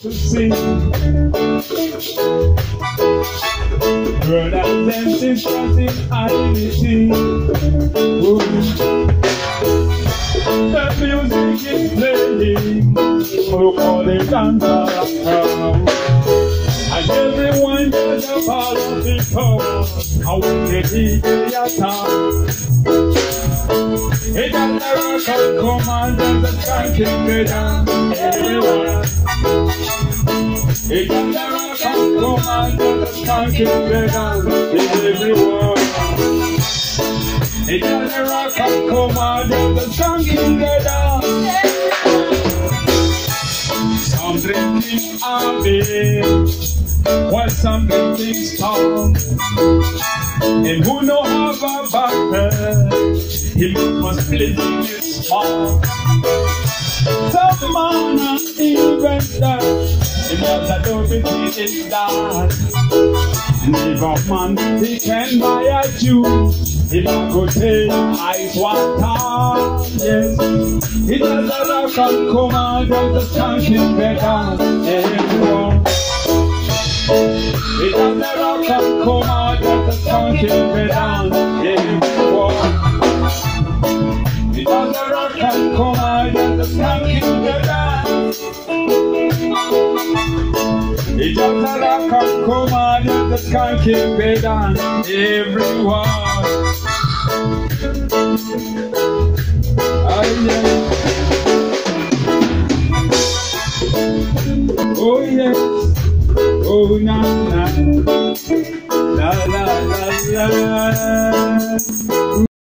to sing. Brothers and sisters in unity. The music is playing, we'll call it dancer. And everyone does a part of the power. I want to be the attack. It doesn't rock and command and the skanking go down everywhere. It doesn't rock and command and the skanking go down everywhere. It doesn't rock and command and the skanking go down. Some drinking beer, while some drinking strong. And who know how about her? He must play his part. Some man even that he must have between his dad. Never man he can buy a Jew. He not go take ice water. Yes, he does a rock and command and the skanking better everyone. He does a rock and command and the skanking better everyone. It does a rock and command and the skanking go down. It does a rock and command and the skanking go down everyone.